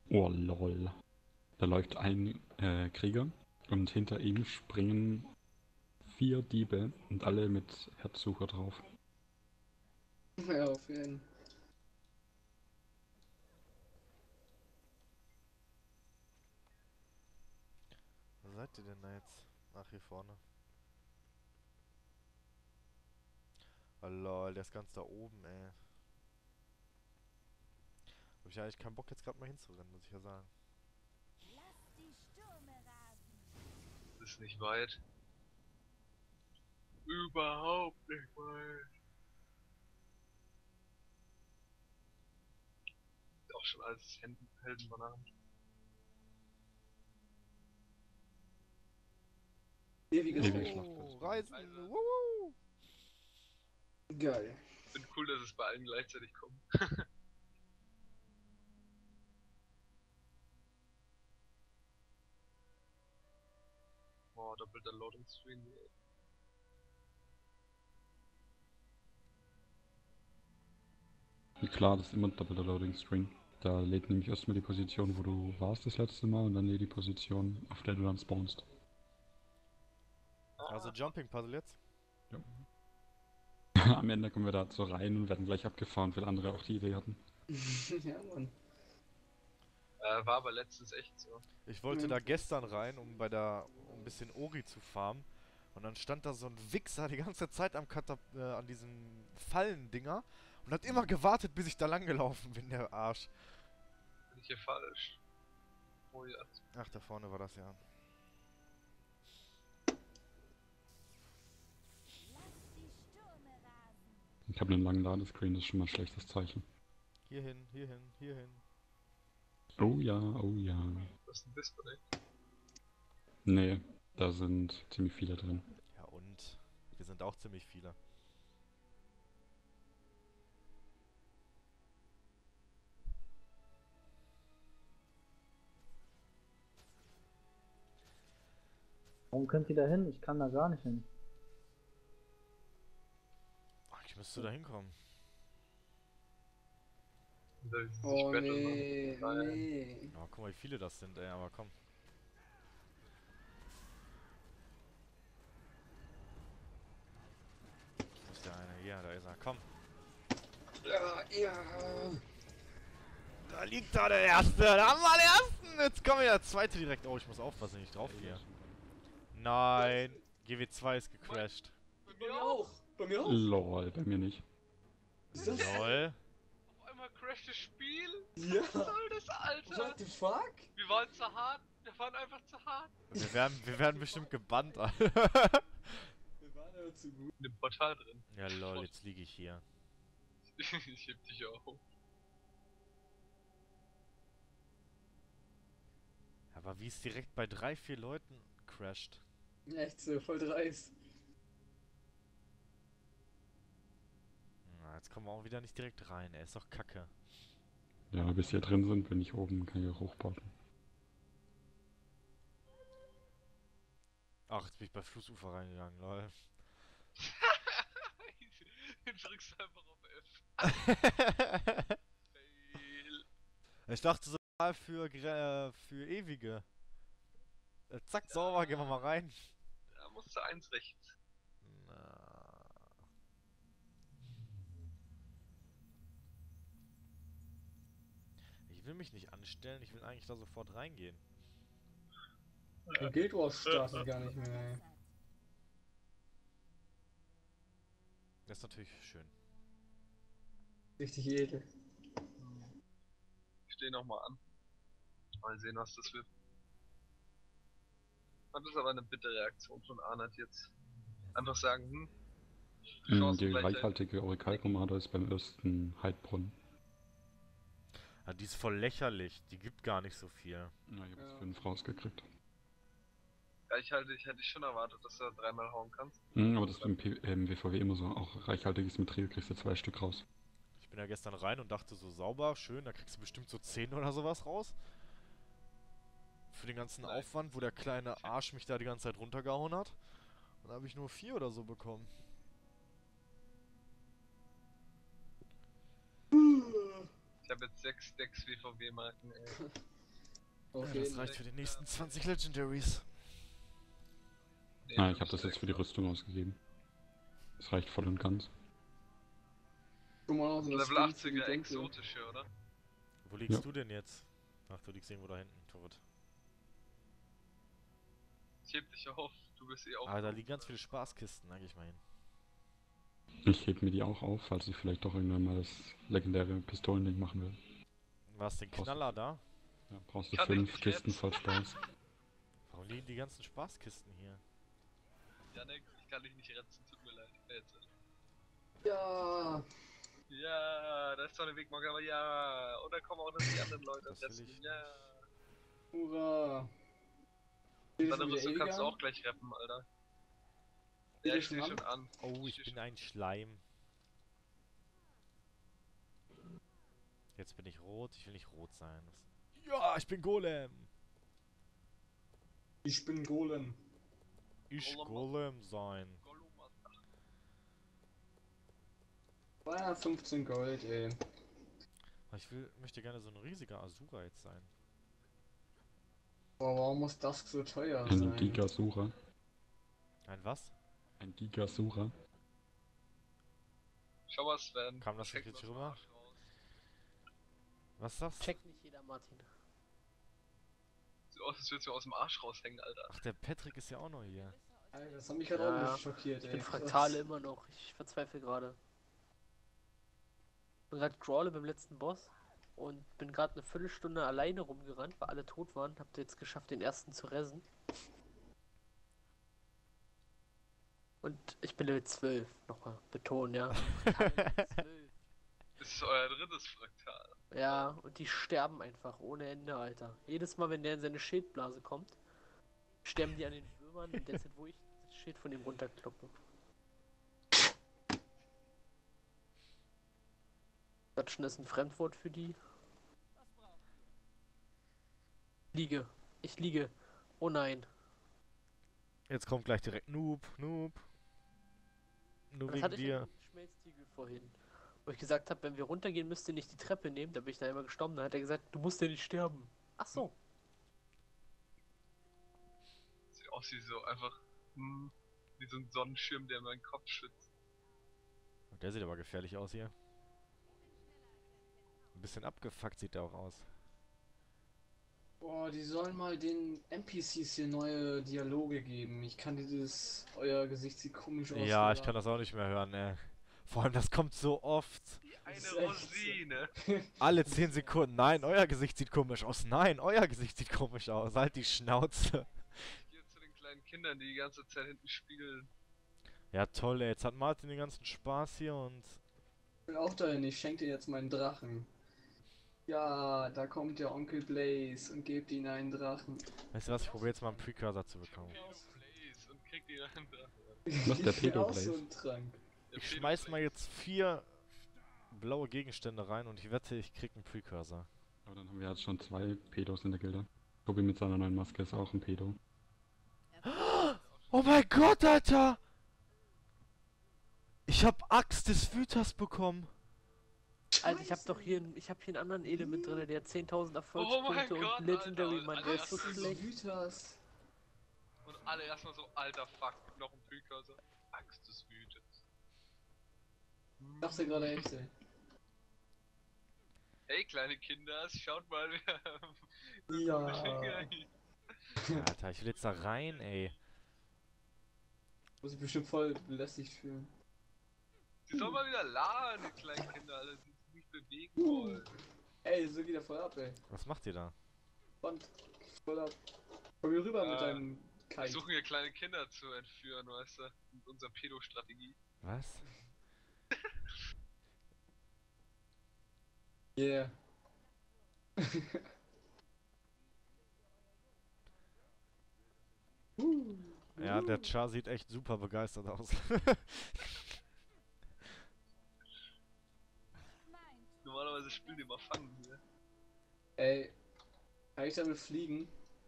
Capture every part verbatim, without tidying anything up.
Oh lol. Da läuft ein äh, Krieger und hinter ihm springen vier Diebe und alle mit Herzsucher drauf. Ja, auf jeden Fall. Wo seid ihr denn da jetzt? Ach, hier vorne. Oh lol, der ist ganz da oben, ey. Hab ich eigentlich keinen Bock jetzt gerade mal hinzurennen, muss ich ja sagen. Lass die Stürme rasen. Ist nicht weit. Überhaupt nicht weit. Auch schon als Helden Heldenbananen. Ewiges Ewige Feld. Schlacht. Oh, Reisen! Alter. Wuhu! Geil. Bin cool, dass es bei allen gleichzeitig kommt. Boah, doppelter Loading Screen. Wie klar, das ist immer ein doppelter Loading Screen. Da lädt nämlich erstmal die Position, wo du warst das letzte Mal und dann lädt die Position, auf der du dann spawnst. Also Jumping Puzzle jetzt? Ja. Am Ende kommen wir da so rein und werden gleich abgefahren, weil andere auch die Idee hatten. Ja, Mann. Äh, war aber letztens echt so. Ich wollte Mhm. da gestern rein, um bei der, um ein bisschen Ori zu farmen. Und dann stand da so ein Wichser die ganze Zeit am Katap äh, an diesen Fallendinger und hat immer gewartet, bis ich da lang gelaufen bin, der Arsch. Bin ich hier falsch? Oh ja. Ach, da vorne war das ja. Lass die Stürme rasen. Ich habe einen langen Ladescreen, das ist schon mal ein schlechtes Zeichen. Hierhin, hierhin, hierhin. Oh ja, oh ja. Was ist denn das für dich? Nee, da sind ziemlich viele drin. Ja und? Wir sind auch ziemlich viele. Warum könnt ihr da hin? Ich kann da gar nicht hin. Ach, ich müsste da hinkommen. Da ist Oh später nee, noch. Nein. nee. Oh, guck mal, wie viele das sind, ey, aber komm. Wo ist der eine? Ja, da ist er. Komm. Ja, ja. Da liegt da der Erste. Da haben wir den Ersten. Jetzt kommen wir der Zweite direkt. Oh, ich muss aufpassen, wenn ich drauf gehe. Nein. G W zwei ist gecrashed. Bei Bei mir mir auch. auch. Bei mir auch. Lol, bei mir nicht. Was ist das? Lol. Auf einmal crasht das Spiel. Ja. Was soll das, Alter? What the fuck? Wir waren zu hart. Wir waren einfach zu hart. Wir werden, wir werden bestimmt gebannt, Alter. Wir waren aber zu gut. In dem Portal drin. Ja, lol, jetzt liege ich hier. Ich heb dich auch. Aber wie es direkt bei drei, vier Leuten crasht. Echt so, voll dreist. Na, jetzt kommen wir auch wieder nicht direkt rein, ey. Ist doch kacke. Ja, bis wir drin sind, bin ich oben, kann ich auch hochbauen. Ach, jetzt bin ich bei Flussufer reingegangen, lol. Drückst einfach auf F. Fail. Ich dachte so, ah, für, Gre- äh, für ewige. Äh, zack, sauber, gehen wir mal rein. Da musst du eins rechts. Na. Ich will mich nicht anstellen, ich will eigentlich da sofort reingehen. Die Guild Wars startet gar nicht mehr, ey. Das ist natürlich schön. Richtig edel. Ich steh nochmal an. Mal sehen, was das wird. Das ist aber eine bittere Reaktion von Arnold jetzt. Einfach sagen, hm. Mm, Chancen Die gleich- reichhaltige Orikalpomade ist beim ersten Heidbrunnen. Ja, die ist voll lächerlich, die gibt gar nicht so viel. Ja, ich habe jetzt Ja. fünf rausgekriegt. Ja, ich halte, ich hätte schon erwartet, dass du da dreimal hauen kannst. Mhm, aber das ist im, P im W V W immer so. Auch reichhaltiges Metall kriegst du zwei Stück raus. Ich bin ja gestern rein und dachte so, sauber, schön, da kriegst du bestimmt so zehn oder sowas raus. Für den ganzen Nein. Aufwand, wo der kleine Arsch mich da die ganze Zeit runtergehauen hat. Und dann habe ich nur vier oder so bekommen. Ich habe jetzt sechs Decks W V W-Marken, ey. Auf Ja, jeden das reicht für die nächsten zwanzig Legendaries. Nee, Ah, wir ich habe das müssen jetzt für die extra- Rüstung ausgegeben. Das reicht voll und ganz. Guck mal noch so das Level Skin für die achtziger Dunkle. exotische, oder? Wo liegst Ja. du denn jetzt? Ach, du liegst irgendwo da hinten, tot. Ich heb dich auf, du bist eh auf. Aber da liegen ganz viele Spaßkisten, da geh ich mal hin. Ich heb mir die auch auf, falls ich vielleicht doch irgendwann mal das legendäre Pistolending machen will. War es den Brauchst du- Knaller da? Ja, brauchst du Kann ich fünf nicht Kisten jetzt. voll Spaß. Warum liegen die ganzen Spaßkisten hier? Janik, ich kann dich nicht retten, tut mir leid. Jetzt. Ja, Ja, da ist zwar eine Wegmarke, aber ja. Und dann kommen auch noch die anderen Leute Das und will retten. ich Ja. hurra. Steht Deine schon wieder Rüstung ewig kannst du an? auch gleich retten, Alter. Steht Ja, ihr ich schon steh an? schon an. Oh, ich steh bin schon- ein Schleim. Jetzt bin ich rot, ich will nicht rot sein. Das ja, ich bin Golem! Ich bin Golem. Ich Golem. Golem sein. zweihundertfünfzehn Gold, ey. Aber ich will, möchte gerne so ein riesiger Asura jetzt sein. Boah, warum muss das so teuer Ein sein? Gigasucher. Ein was? Ein Gigasucher. Schau mal, Sven. Kam das Check nicht aus richtig dem rüber? Arsch raus. Was sagst du? Checkt nicht jeder, Martin. Sieht aus, als würdest du aus dem Arsch raushängen, Alter. Ach, der Patrick ist ja auch noch hier. Alter, das hat mich gerade Ja, auch ein ja. bisschen schockiert, Ich ey. bin krass. Fraktale immer noch. Ich verzweifle gerade. Ich bin gerade Crawler beim letzten Boss und bin gerade eine Viertelstunde alleine rumgerannt, weil alle tot waren. Habt ihr jetzt geschafft, den ersten zu retten. Und ich bin Level zwölf. Nochmal betonen, ja. Level zwölf. Das ist euer drittes Fraktal. Ja, und die sterben einfach ohne Ende, Alter. Jedes Mal, wenn der in seine Schildblase kommt, sterben die an den Würmern in der Zeit, wo ich das Schild von ihm runterkloppe. Klatschen ist ein Fremdwort für die. Liege. Ich liege. Oh nein. Jetzt kommt gleich direkt Noob, Noob. Nur Das wegen hatte ich ja dir. mit dem Schmelztiegel vorhin. Wo ich gesagt habe, wenn wir runtergehen, müsst ihr nicht die Treppe nehmen. Da bin ich da immer gestorben. Da hat er gesagt, du musst ja nicht sterben. Ach so. Sieht aus wie so einfach. Hm, wie so ein Sonnenschirm, der meinen Kopf schützt. Der sieht aber gefährlich aus hier. Ein bisschen abgefuckt sieht der auch aus. Boah, die sollen mal den N P Cs hier neue Dialoge geben. Ich kann dieses. Euer Gesicht sieht komisch aus. Ja, ich kann das auch nicht mehr hören, ey. Vor allem, das kommt so oft. Wie eine ist echt so. Rosine. Alle zehn Sekunden. Nein, euer Gesicht sieht komisch aus. Nein, euer Gesicht sieht komisch aus. Halt die Schnauze. Hier zu den kleinen Kindern, die die ganze Zeit hinten spiegeln. Ja, toll, ey. Jetzt hat Martin den ganzen Spaß hier und... Ich bin auch dahin, ich schenke dir jetzt meinen Drachen. Ja, da kommt der Onkel Blaze und gebt ihm einen Drachen. Weißt du was, ich probiere jetzt mal einen Precursor zu bekommen. Pedo Blaze und kriegt die dann da. Was, der Ich will Pedo auch so Blaze? einen Trank. Der Ich Pedo schmeiß mal Blaze. jetzt vier blaue Gegenstände rein und ich wette, ich krieg einen Precursor. Aber dann haben wir jetzt schon zwei Pedos in der Gilde. Tobi mit seiner neuen Maske ist auch ein Pedo. Oh mein Gott, Alter! Ich hab Axt des Wüters bekommen. Alter, ich hab doch hier, einen- ich hab hier einen anderen Element drin, der hat zehntausend Oh Erfolgspunkte mein Gott, und Legendary, Alter, Mann. Alter, Der ist das so ist so schlecht. Güters. Und alle erstmal so, alter Fuck, noch ein Precursor. Axt des Wütens. Ich dachte gerade echt, ey. Hey kleine Kinder, schaut mal, wir haben... Ja. Alter, ich will jetzt da rein, ey. Muss ich bestimmt voll belästigt fühlen. Die sollen mal wieder laden, die kleinen Kinder, alle, die sich nicht bewegen Uh. wollen. Ey, so geht er voll ab, ey. Was macht ihr da? Band. Voll ab. Komm hier rüber mit Ah, deinem Wir Kite. versuchen hier kleine Kinder zu entführen, weißt du, mit unserer Pedo-Strategie. Was? Yeah. uh. Ja, der Char sieht echt super begeistert aus. Meint. Normalerweise spielen die immer fangen hier. Ey, kann ich damit fliegen?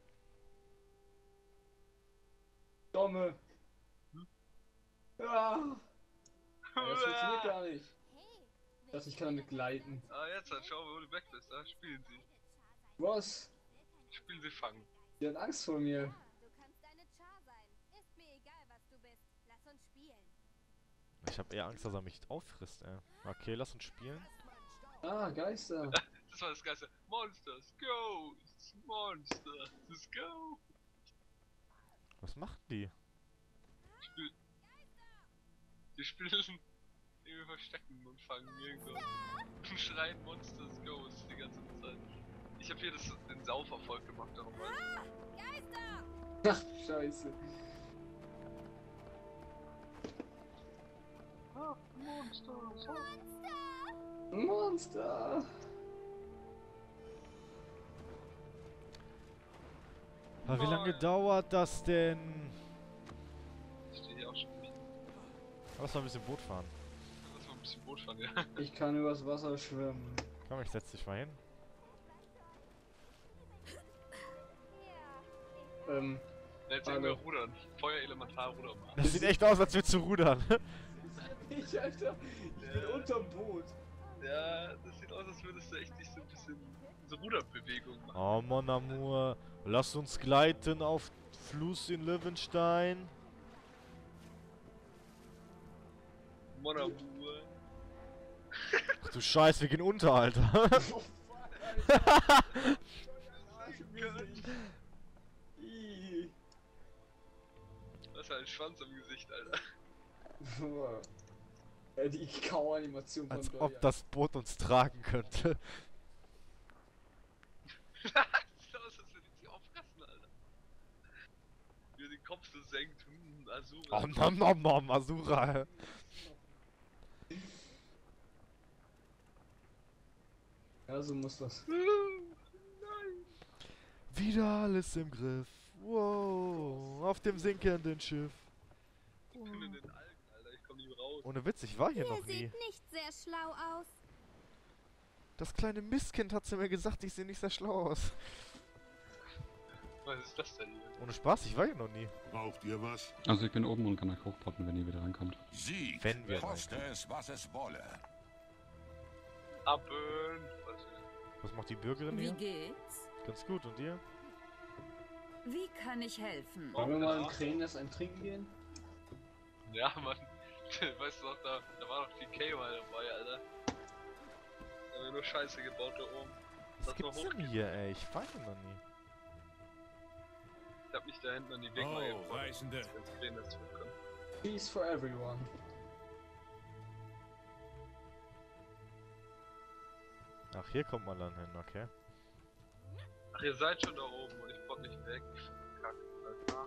Domme! Hm? Ja! Ey, das funktioniert gar nicht. Hey, Das ich kann damit gleiten. Ah, jetzt halt, schau mal, wo du weg bist, da spielen sie. Was? Spielen sie fangen. Die hat Angst vor mir. Du kannst eine Char sein. Ist mir egal, was du bist. Lass uns spielen. Ich habe eher Angst, dass er mich auffrisst, ey. Okay, lass uns spielen. Ah, Geister. Das war das Geilste. Monsters, Ghosts, Monsters, let's go. Was machen die? Spiel die spielen irgendwie verstecken und fangen irgendwo. Und schreien Monsters, Ghosts die ganze Zeit. Ich habe hier das, den Sauferfolg gemacht, darum weiß ich. Geister! Ach, scheiße. Ah, Monsters. Monster! Monster. Aber wie lange Nein. dauert das denn? Ich stehe hier auch schon nicht. Lass mal ein bisschen Boot fahren. Lass mal ein bisschen Boot fahren, ja. Ich kann übers Wasser schwimmen. Komm, ich setz dich mal hin. Ja. Ähm, Jetzt Hallo. irgendwer rudern. Feuerelementar rudern mal. Das sieht echt aus, als würdest du rudern. ich, Alter. Ich bin Ja. unterm Boot. Ja, das sieht aus, als würdest du echt nicht so ein bisschen so Ruderbewegungen machen. Oh, mon amour. Lass uns gleiten auf Fluss in Löwenstein. Mon amour. Ach du Scheiß, wir gehen unter, Alter. Oh, fuck, Alter. Ih. Das ist halt ein Schwanz am Gesicht, Alter. Boah. Ja, die Kauanimation von Als Doya. ob das Boot uns tragen könnte. Das sieht aus, als würde ich sie auffressen, Alter. Wie er den Kopf so senkt. Hm, Asura. Oh, nom nom nom, Asura. Ja, so muss das. Nein. Wieder alles im Griff. Wow, auf dem sinkenden Schiff. Ich bin in den Algen, Alter. Ich komm nicht mehr raus. Ohne Witz, ich war hier Ihr noch nie. sieht nicht sehr schlau aus. Das kleine Mistkind hat zu mir gesagt, ich sehe nicht sehr schlau aus. Was ist das denn hier? Ohne Spaß, ich war hier noch nie. Braucht ihr was? Also ich bin oben und kann euch hochpotten, wenn ihr wieder rankommt. Sieg, Wenn wir koste es, was es wolle. Abön. Was für Was macht die Bürgerin Wie hier? geht's? Ganz gut, und ihr? Wie kann ich helfen? Wollen wir mal in Krähen ein Trinken gehen? Ja, Mann. Weißt du noch, da, da war noch P K mal dabei, Alter. Da haben wir nur Scheiße gebaut da oben. Was Lass gibt's mal denn hochgehen. hier, ey? Ich war hier noch nie. Ich hab mich da hinten an die Weg Oh, mal gebracht, Reisende. dass wir ins Krähennest können. Peace for everyone. Ach, hier kommt man dann hin, okay. Ach, ihr seid schon da oben und ich komm nicht weg. Kack, Alter.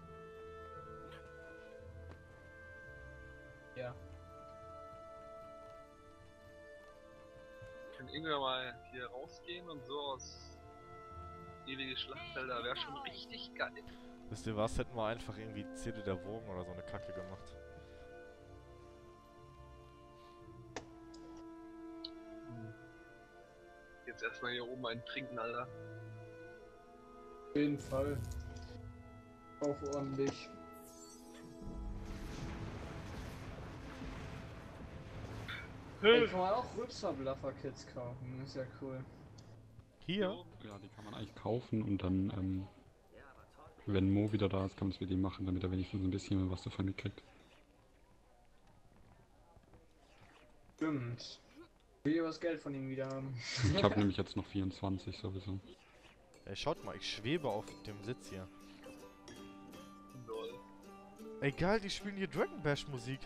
Ja. Kann irgendwann mal hier rausgehen und so aus ewige Schlachtfelder wäre schon richtig geil. Wisst ihr was? Hätten wir einfach irgendwie Ziele der Wogen oder so eine Kacke gemacht. Jetzt erstmal hier oben einen trinken, Alter. Auf jeden Fall. Auch ordentlich. Ey, kann man auch Rübser-Bluffer-Kits kaufen, ist ja cool. Hier? Ja, die kann man eigentlich kaufen und dann, ähm, wenn Mo wieder da ist, kann man es mit ihm machen, damit er wenigstens ein bisschen was davon mitkriegt. Stimmt. Ich will ja das Geld von ihm wieder haben. Ich habe nämlich jetzt noch vierundzwanzig sowieso. Ey, schaut mal, ich schwebe auf dem Sitz hier. Lol. Ey, geil, die spielen hier Dragon Bash Musik.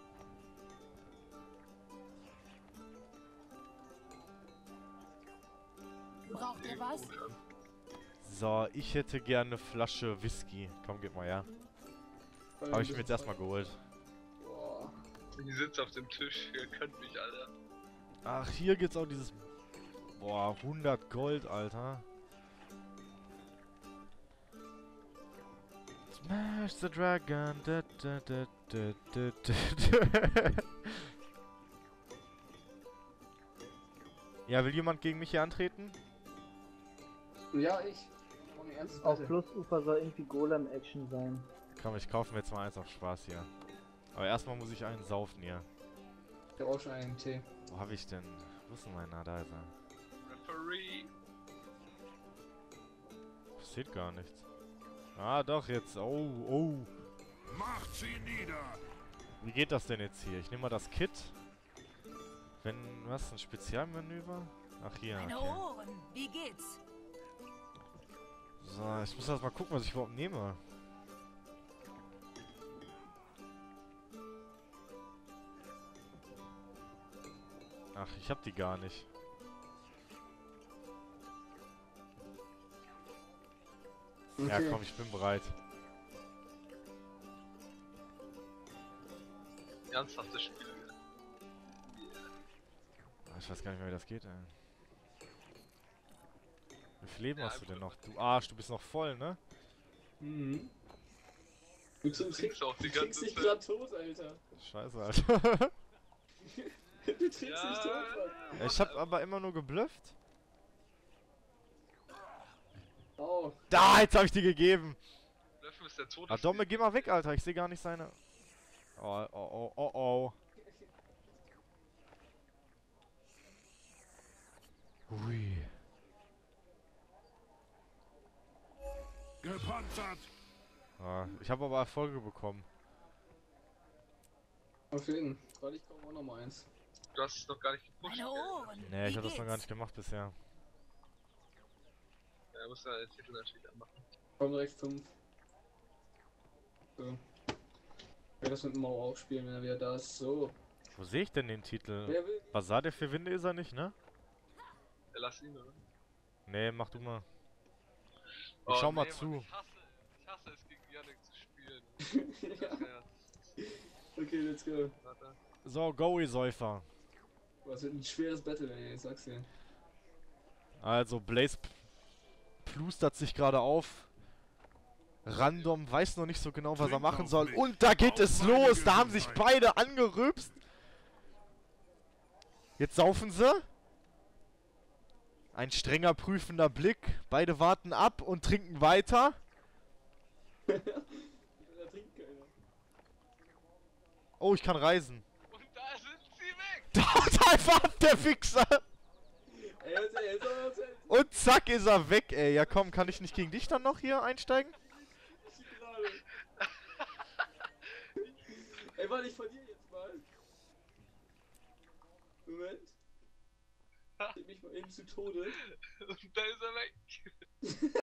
Braucht ihr was? Gut an. So, ich hätte gerne eine Flasche Whisky. Komm, gib mal her. Habe ich mir jetzt erstmal geholt. Boah. Ich sitze auf dem Tisch, ihr könnt mich, Alter. Ach, hier gibt's auch dieses... Boah, hundert Gold, Alter. Smash the Dragon. Da, da, da, da, da, da. Ja, will jemand gegen mich hier antreten? Ja, ich. Ohne ernstes Auf Battle. Flussufer soll irgendwie Golem-Action sein. Komm, ich kaufe mir jetzt mal eins auf Spaß hier. Aber erstmal muss ich einen saufen hier. Ich hab auch schon einen Tee. Wo habe ich denn? Wo ist denn meiner? Da ist er. Referee. passiert gar nichts. Ah, doch, jetzt. Oh, oh. Macht sie nieder! Wie geht das denn jetzt hier? Ich nehme mal das Kit. Wenn, was, ein Spezialmanöver? Ach, hier. Meine Okay. Ohren, wie geht's? So, ich muss erst mal gucken, was ich überhaupt nehme. Ach, ich hab die gar nicht. Ja, Okay. komm, ich bin bereit. Ernsthaftes Spiel. Ah, ich weiß gar nicht mehr, wie das geht, ey. Wie viel Leben Ja, hast du einfach denn noch? Du Arsch, du bist noch voll, ne? Mhm. Du kriegst, trinkst auch die du trinkst ganze dich Zeit. grad tot, Alter. Scheiße, Alter. Du trinkst dich Ja, tot, Mann. Ich hab aber immer nur geblufft. Oh. Da, jetzt hab ich die gegeben. Löffen ist der Tod. Ah, Domme, geh mal weg, Alter. Ich sehe gar nicht seine... Oh, oh, oh, oh, oh. Hui. Gepanzert! Ah, ich habe aber Erfolge bekommen. Auf jeden. Weil ich komme auch noch mal eins. Du hast es noch gar nicht gepusht. Meine gell? Ohren. Nee, ich wie habe das noch gar geht's? nicht gemacht bisher. Ja, muss ja den Titel natürlich anmachen. Komm direkt fünf. So. Ich werde das mit Mau auch spielen, wenn er wieder da ist. So. Wo sehe ich denn den Titel? Wer will? Bazar der vier Winde ist er nicht, ne? Ja, lass ihn, oder? Nee, mach du mal. Ich Oh, schau mal nee, zu. Mann, ich hasse, ich hasse es gegen Yannick zu spielen. Ja. Ja, Okay, let's go. warte. So, go, ihr Säufer. Was wird ein schweres Battle, ey, ich sag's dir. Also, Blaze p- plustert sich gerade auf. Random weiß noch nicht so genau, was er Trink machen auf soll. mich. Und da geht Auf es meine los. Da haben sich Gesundheit. beide angerübst. Jetzt saufen sie. Ein strenger prüfender Blick. Beide warten ab und trinken weiter. Da trinkt keiner. Oh, ich kann reisen. Und da sind sie weg! Da haut einfach ab, der Wichser. Ey, jetzt, ey, jetzt, jetzt, jetzt. Und zack ist er weg, ey. Ja komm, kann ich nicht gegen dich dann noch hier einsteigen? Ich gerade. Ey, warte, ich verliere jetzt mal. Moment. Ich mich mal eben zu Tode. Und da ist er weg!